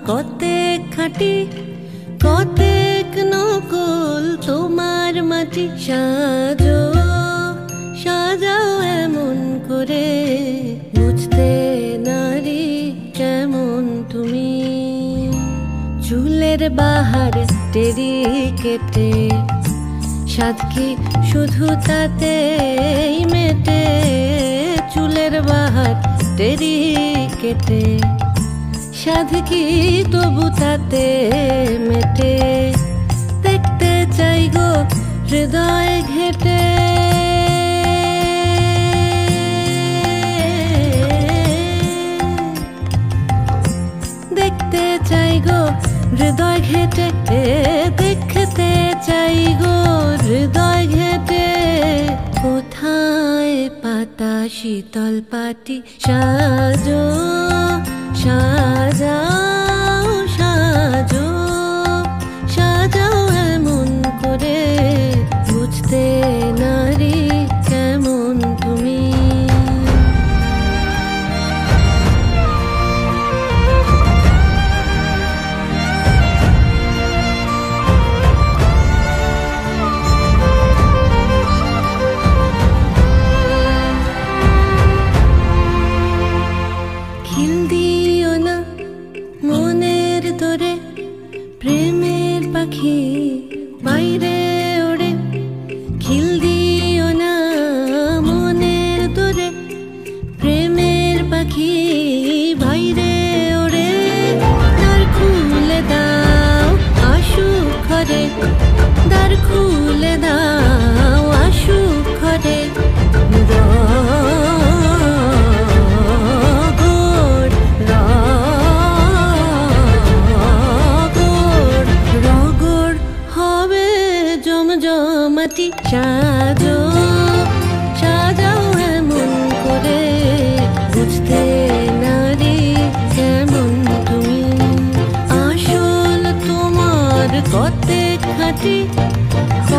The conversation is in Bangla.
কতেক খাঁটি কতেক নকল তোমার মাটি সাজো সাজাও এমন করে বুঝতে নারী কেমন তুমি। চুলের বাহার টেরি কেটে সাধ কি শুধু তাতেই মেটে। চুলের বাহার টেরি কেটে সাধ কি তবু তাতে মেটে। দেখতে চাই গো হৃদয় ঘেটে দেখতে চাই গো হৃদয় ঘেটে দেখতে চাই গো হৃদয় ঘেটে। কোথায় পাতা শীতল পাটি সাজো সাজাও সাজো সাজাও এমন করে বুঝতে নারী কেমন তুমি। খিল দিও না মনের তোরে প্রেমের পাখি বাইরে ওড়ে। খিল দিও না মনের তোরে প্রেমের পাখি বাইরে ওড়ে। দ্বার খুলে দাও আসুক ঘরে দ্বার খুলে দাও আসুক ঘরে। জমজমাটি সাজো সাজাও এমন করে বুঝতে নারী কেমন তুমি। আসল তোমার কতেক খাঁটি